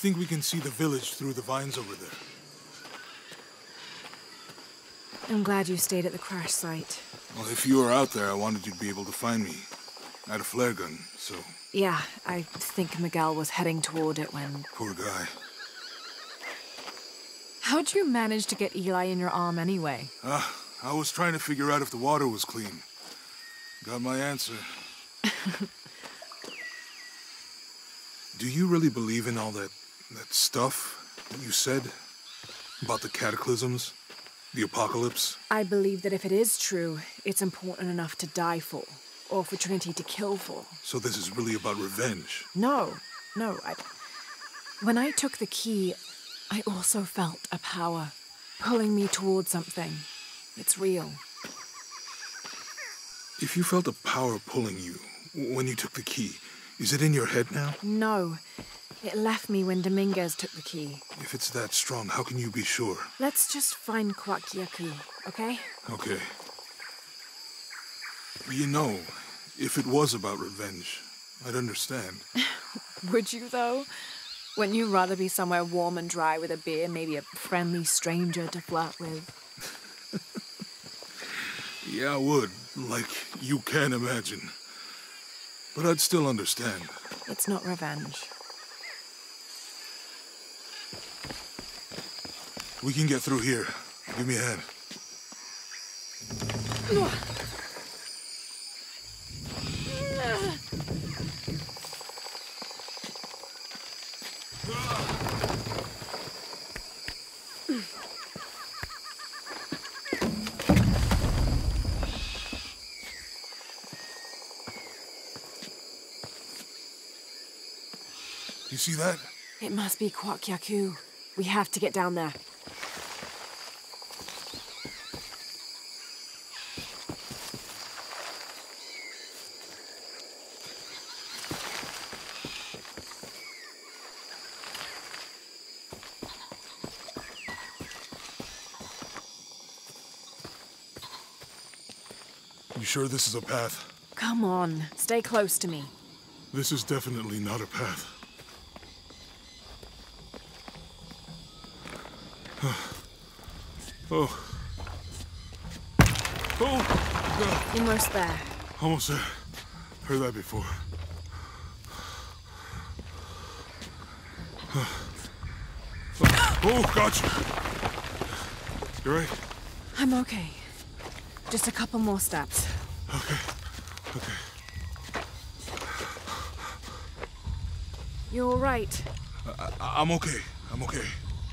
think we can see the village through the vines over there. I'm glad you stayed at the crash site. Well, if you were out there, I wanted you to be able to find me. I had a flare gun, so... Yeah, I think Miguel was heading toward it when... Poor guy. How'd you manage to get Eli in your arm anyway? I was trying to figure out if the water was clean. Got my answer. Do you really believe in all that stuff that you said? About the cataclysms? The apocalypse? I believe that if it is true, it's important enough to die for. Or for Trinity to kill for. So this is really about revenge? No. When I took the key, I also felt a power pulling me towards something. It's real. If you felt a power pulling you when you took the key, is it in your head now? No. It left me when Dominguez took the key. If it's that strong, how can you be sure? Let's just find Kwakyaku, okay? Okay. You know, if it was about revenge, I'd understand. Would you, though? Wouldn't you rather be somewhere warm and dry with a beer, maybe a friendly stranger to flirt with? Yeah, I would. Like, you can imagine. But I'd still understand. It's not revenge. We can get through here. Give me a hand. You see that? It must be Kwakyaku. We have to get down there. You sure this is a path? Come on, stay close to me. This is definitely not a path. Oh. Oh! Almost there. Almost there. Heard that before. Oh, gotcha! You right? I'm okay. Just a couple more steps. Okay. Okay. You all right? I'm okay. I'm okay.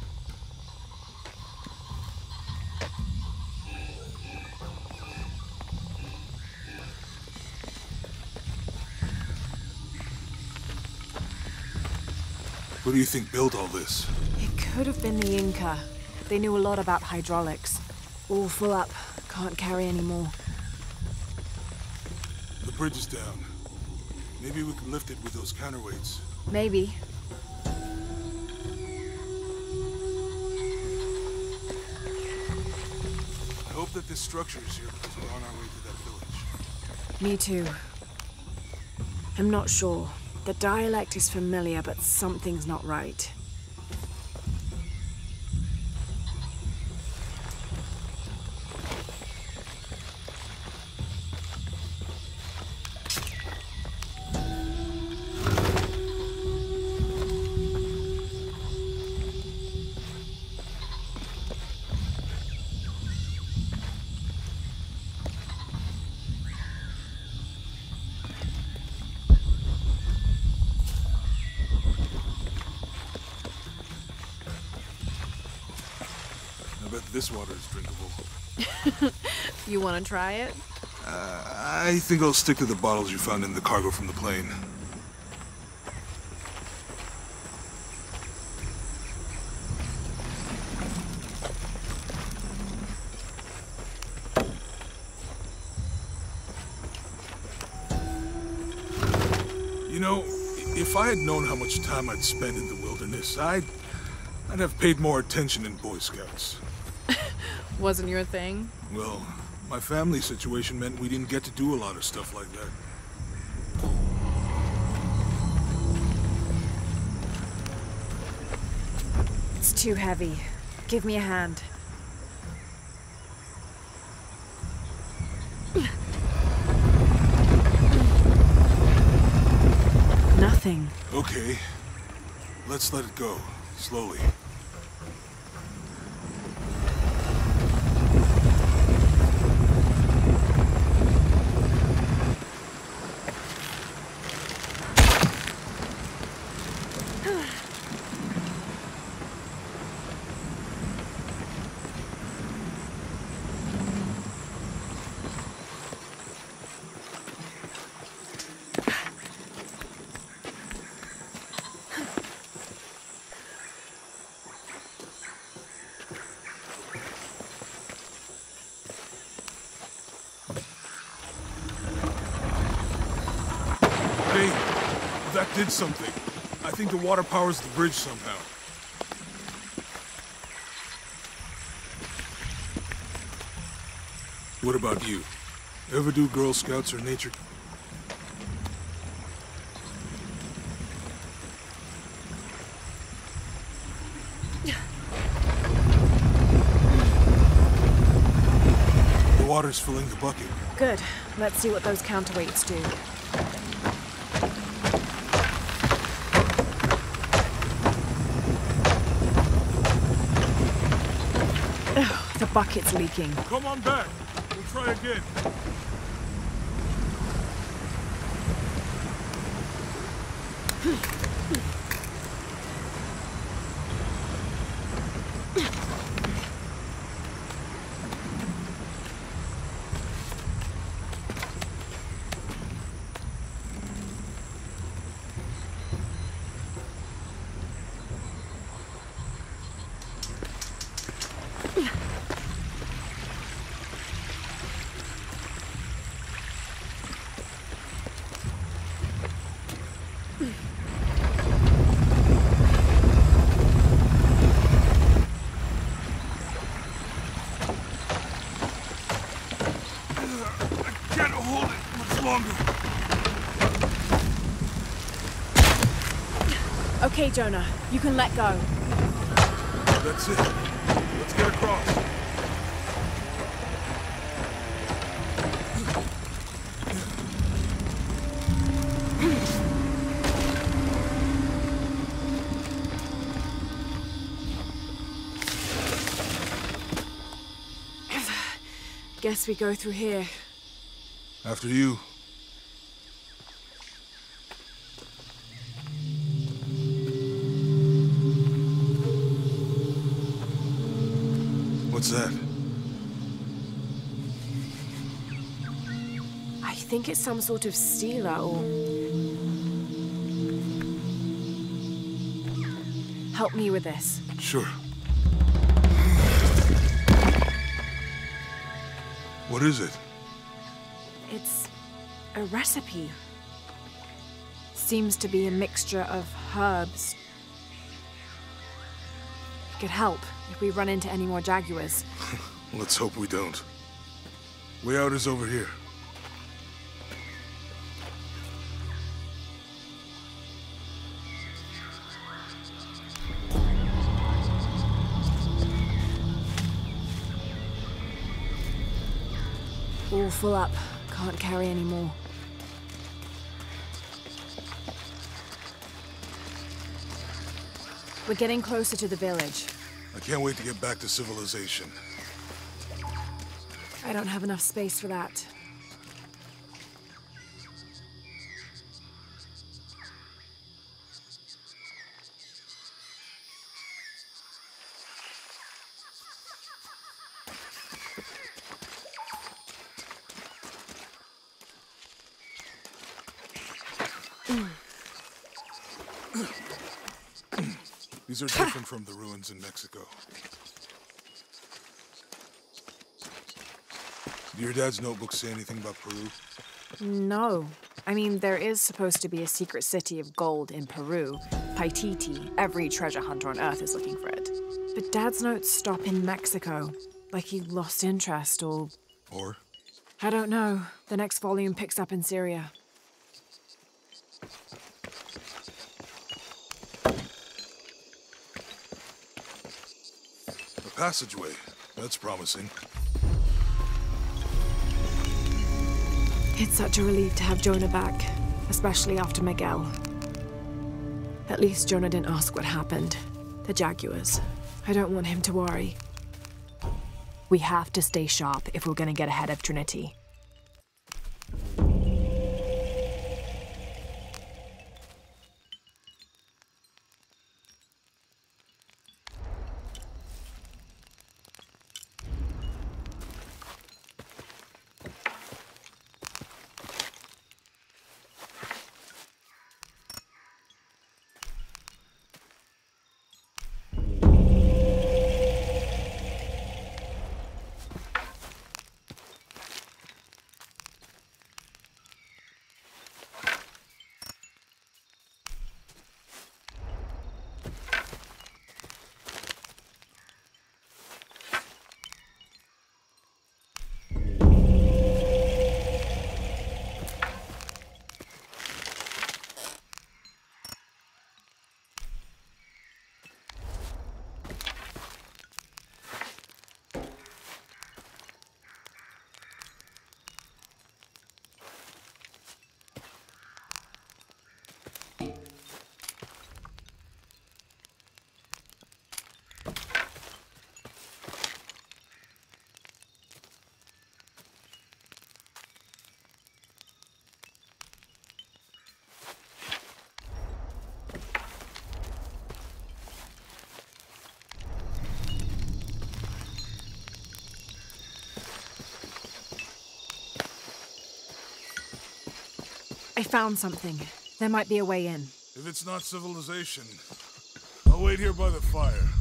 Who do you think built all this? It could have been the Inca. They knew a lot about hydraulics. All full up. Can't carry anymore. The bridge is down. Maybe we can lift it with those counterweights. Maybe. I hope that this structure is here because we're on our way to that village. Me too. I'm not sure. The dialect is familiar, but something's not right. I bet this water is drinkable. You want to try it? I think I'll stick to the bottles you found in the cargo from the plane. You know, if I had known how much time I'd spend in the wilderness, I'd have paid more attention in Boy Scouts. Wasn't your thing? Well, my family situation meant we didn't get to do a lot of stuff like that. It's too heavy. Give me a hand. Nothing. Okay. Let's let it go. Slowly. Hey, that did something. I think the water powers the bridge somehow. What about you? Ever do Girl Scouts or nature? The water's filling the bucket. Good. Let's see what those counterweights do. Ugh, the bucket's leaking. Come on back. We'll try again. Okay, Jonah, you can let go. That's it. Let's get across. Guess we go through here. After you. What's that? I think it's some sort of stealer or... Help me with this. Sure. What is it? It's a recipe. Seems to be a mixture of herbs. It could help if we run into any more jaguars. Let's hope we don't. Way out is over here. All full up. Can't carry any more. We're getting closer to the village. I can't wait to get back to civilization. I don't have enough space for that. These are different from the ruins in Mexico. Do your dad's notebooks say anything about Peru? No. I mean, there is supposed to be a secret city of gold in Peru. Paititi. Every treasure hunter on Earth is looking for it. But Dad's notes stop in Mexico. Like he lost interest or... Or? I don't know. The next volume picks up in Syria. passageway. That's promising. It's such a relief to have Jonah back, especially after Miguel. At least Jonah didn't ask what happened. The Jaguars. I don't want him to worry. We have to stay sharp if we're gonna get ahead of Trinity. I found something. There might be a way in. If it's not civilization, I'll wait here by the fire.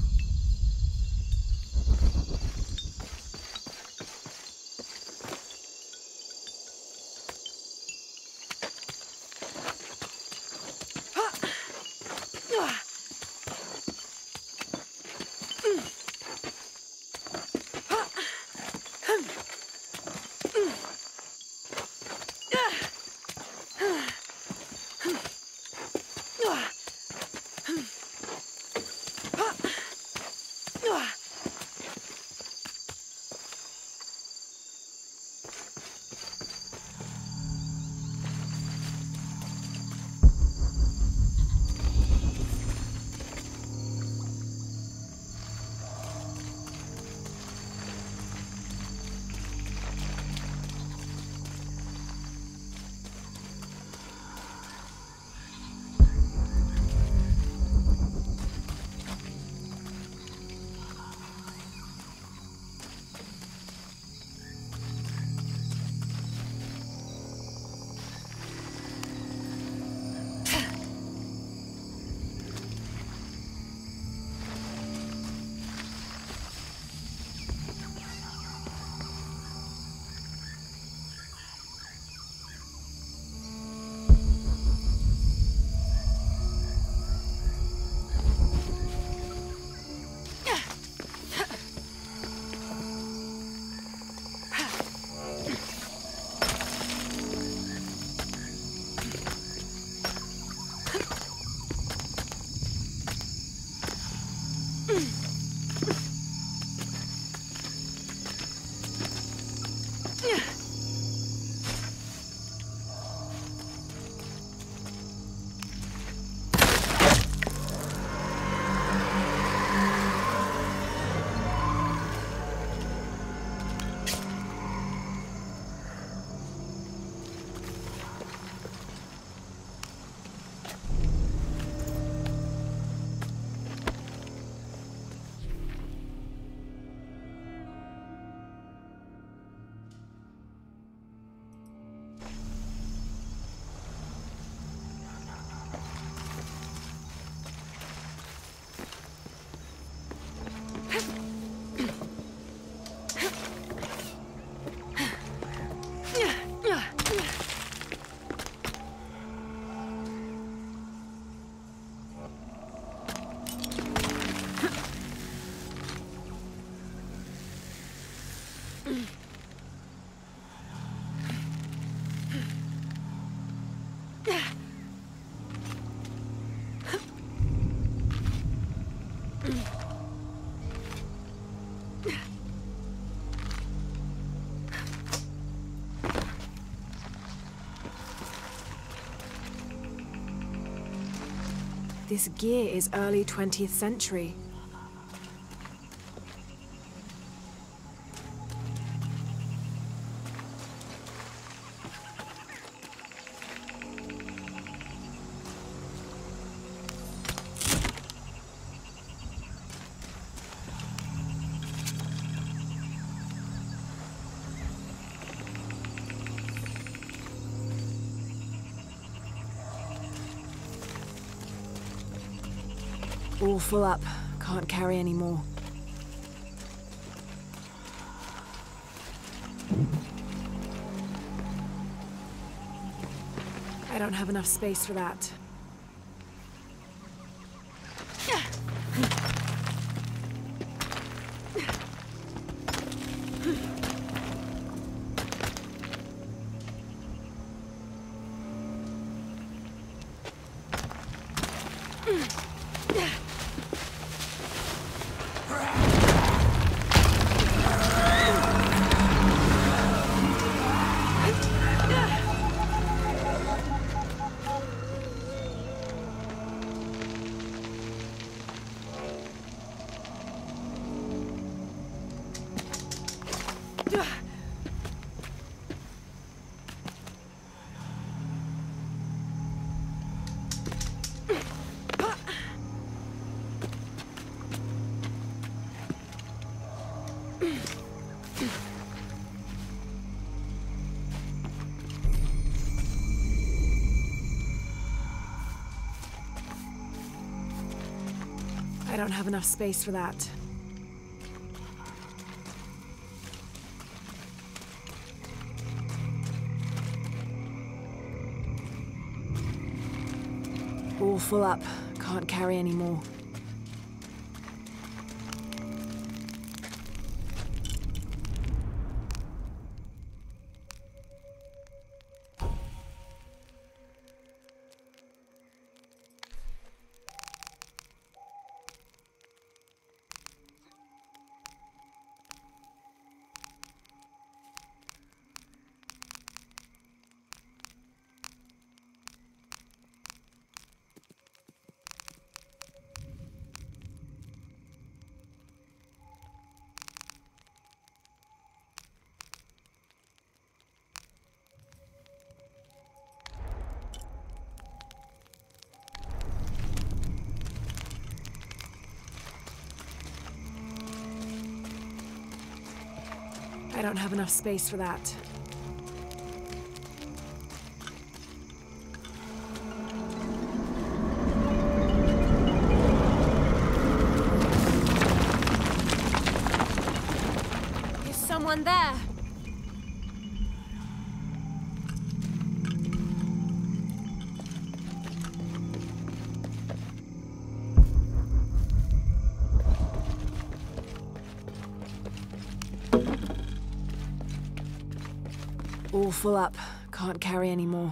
This gear is early 20th century. All full up. Can't carry any more. I don't have enough space for that. I don't have enough space for that. All full up. Can't carry any more. I don't have enough space for that. Is someone there? All full up. Can't carry any more.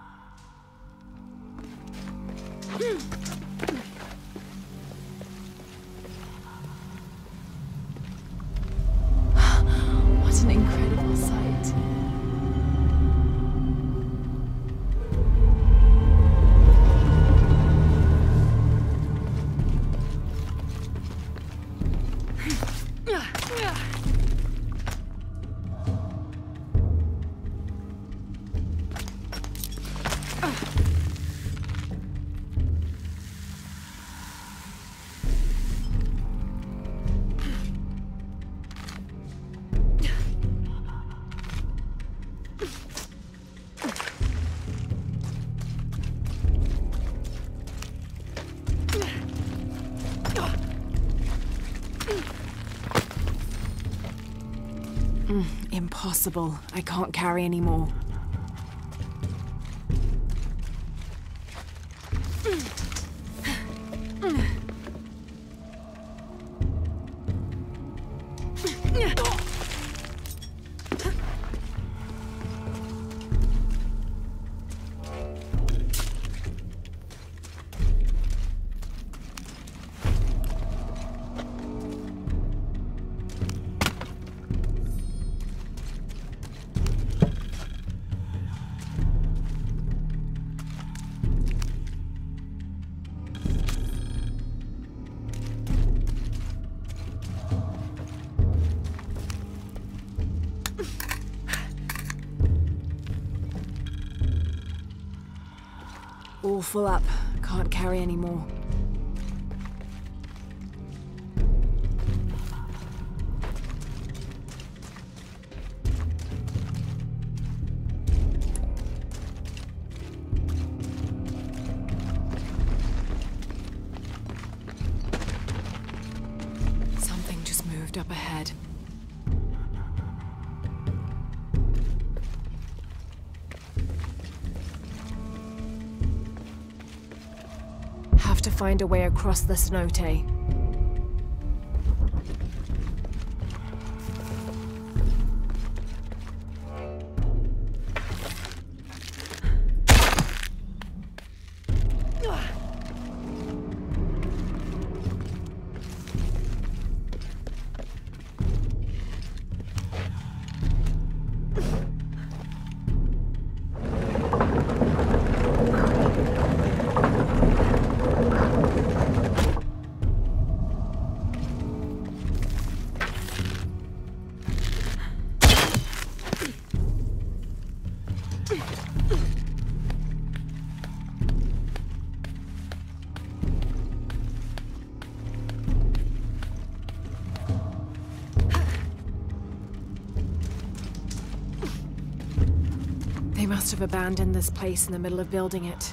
What an incredible sight. Impossible. I can't carry any more. All full up. Can't carry any more. Something just moved up ahead. Have to find a way across the cenote. They must have abandoned this place in the middle of building it.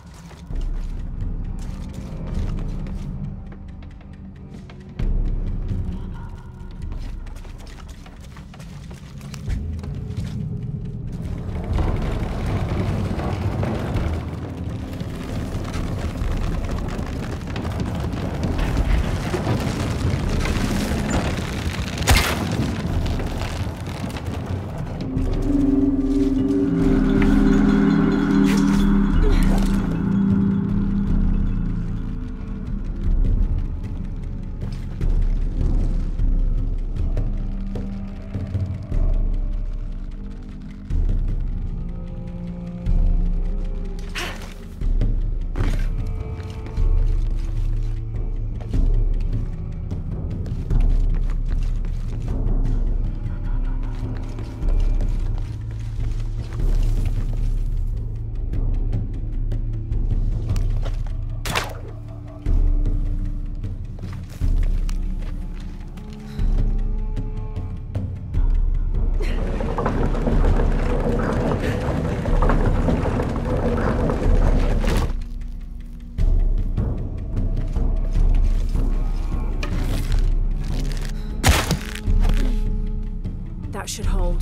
That should hold.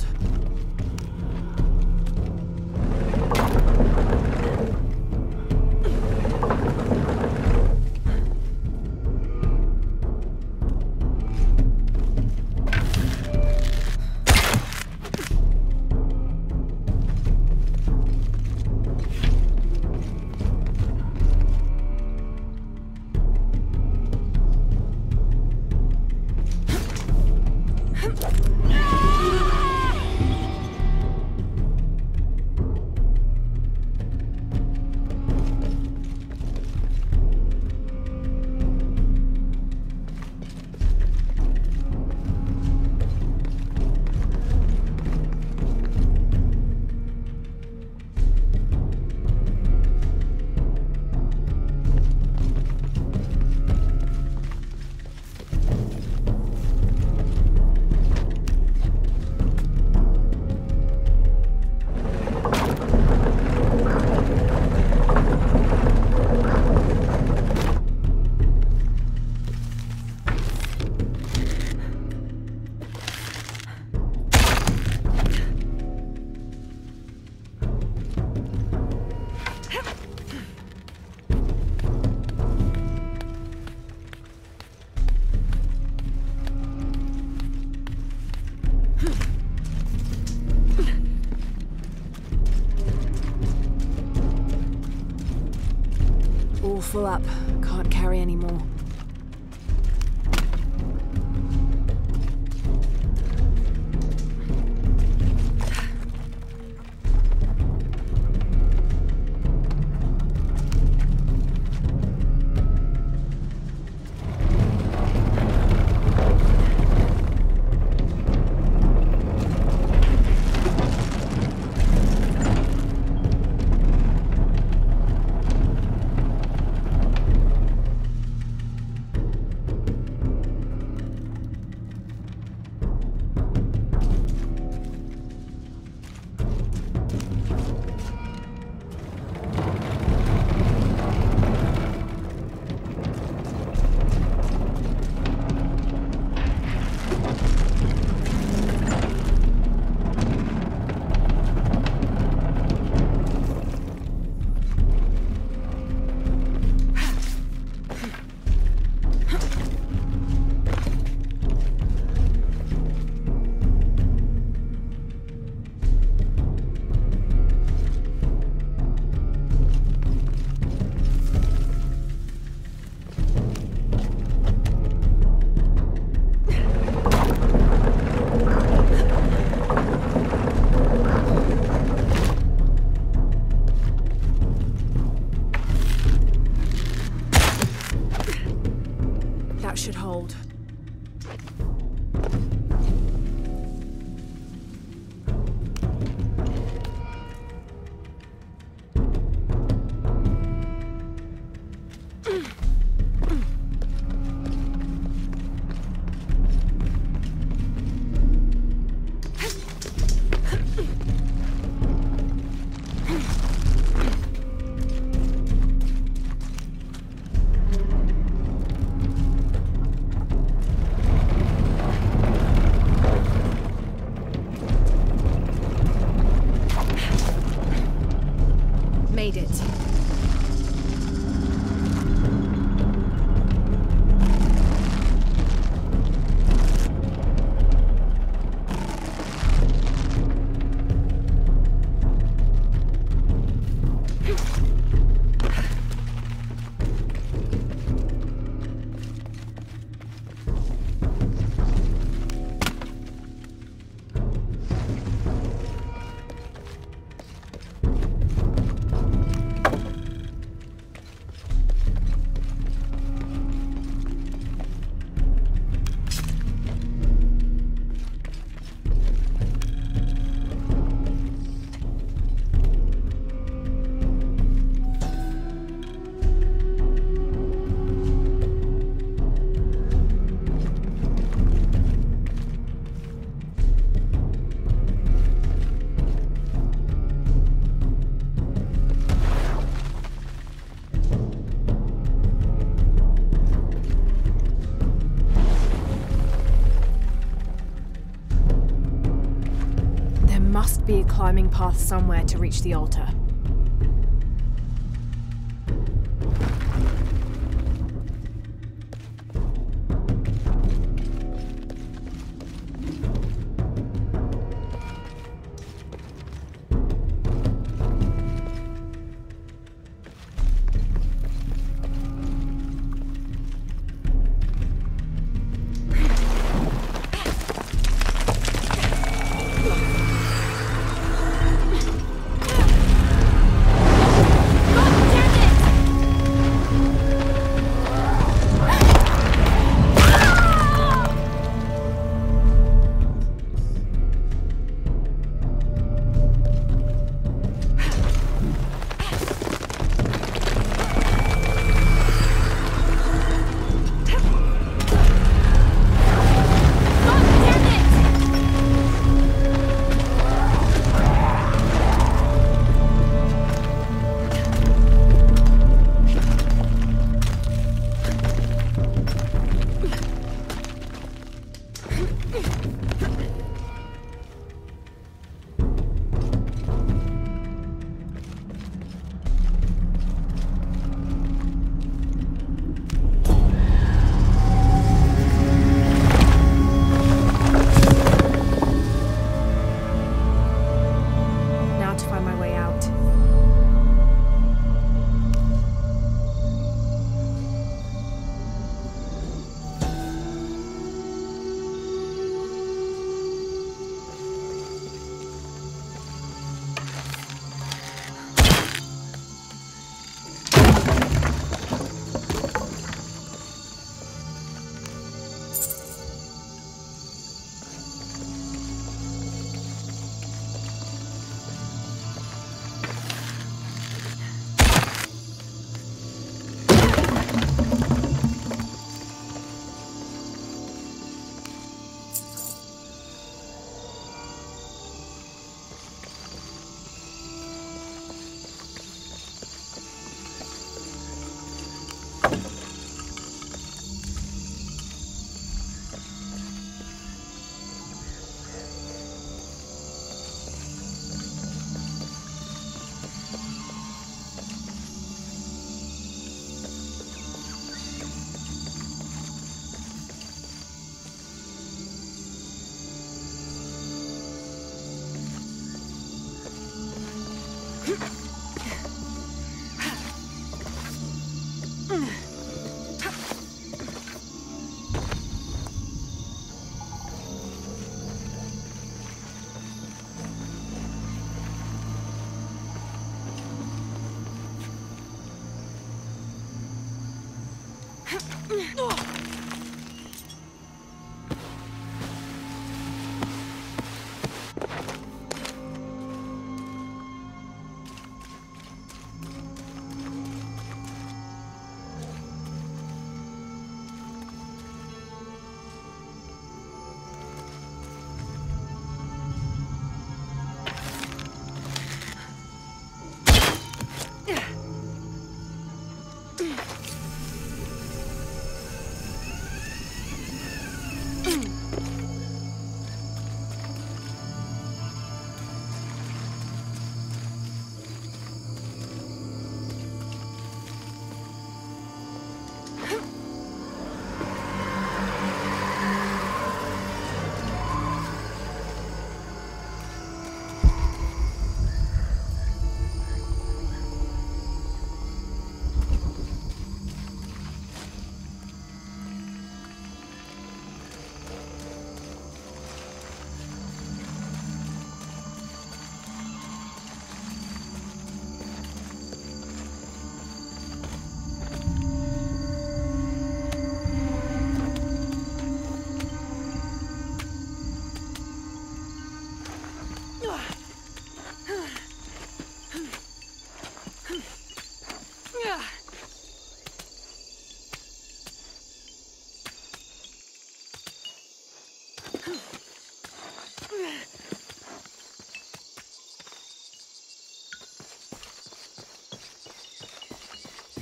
All full up. Can't carry any more. That should hold. Made it. Must be a climbing path somewhere to reach the altar.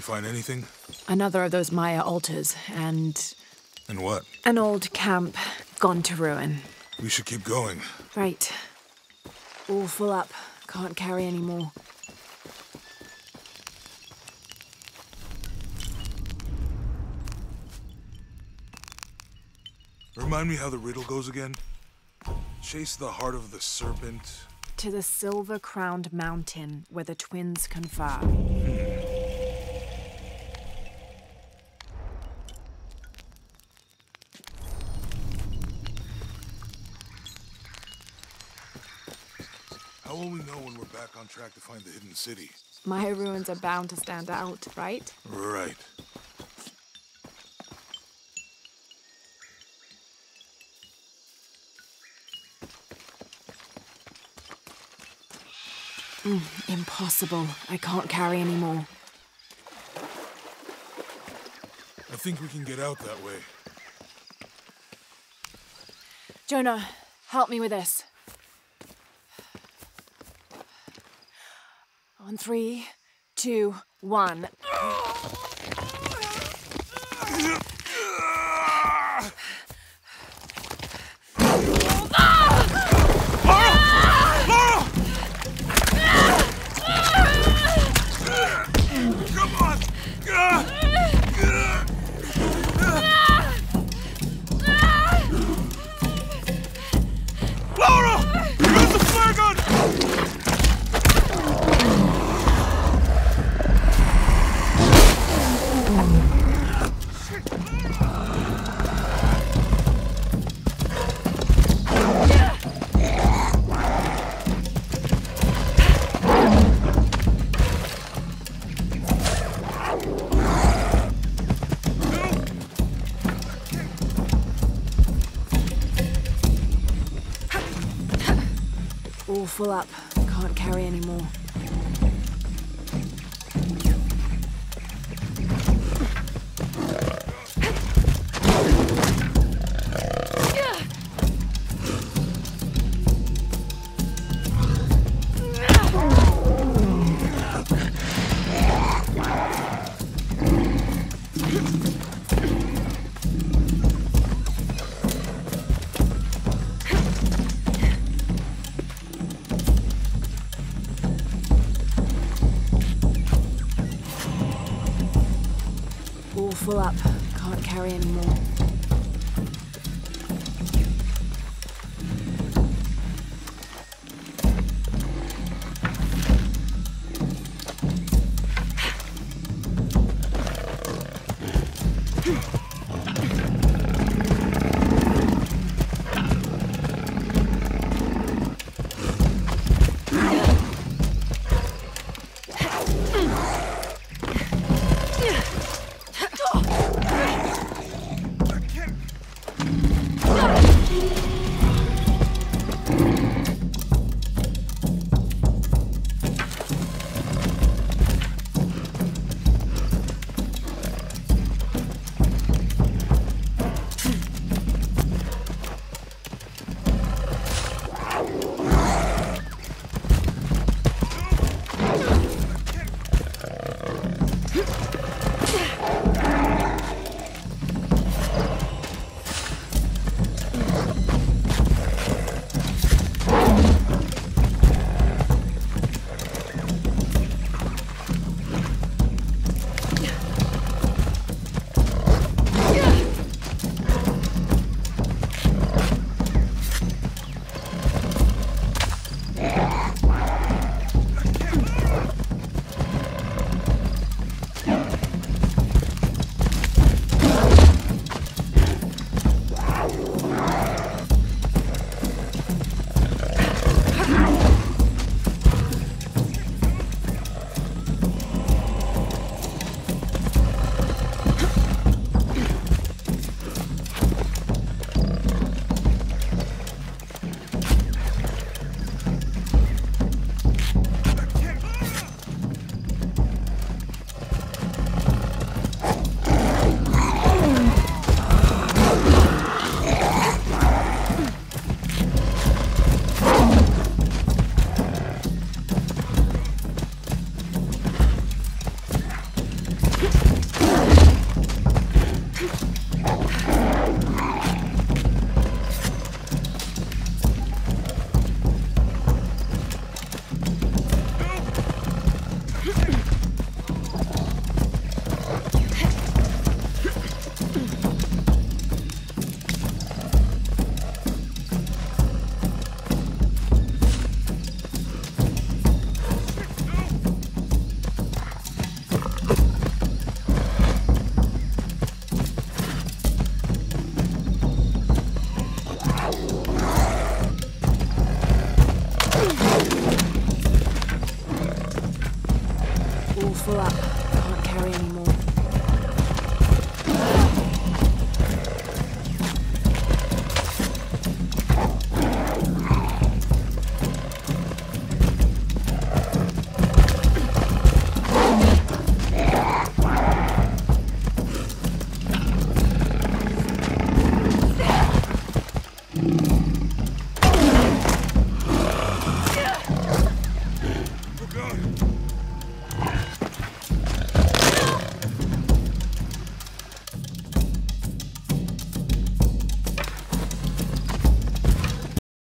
find anything? Another of those Maya altars, and And what? an old camp gone to ruin. We should keep going. Right. All full up. Can't carry any more. Remind me how the riddle goes again? Chase the heart of the serpent. To the silver-crowned mountain where the twins confer. How will we know when we're back on track to find the hidden city? Maya ruins are bound to stand out, right? Right. Impossible. I can't carry any more. I think we can get out that way. Jonah, help me with this. On 3, 2, 1. All full up. Can't carry any more. All full up. Can't carry any more.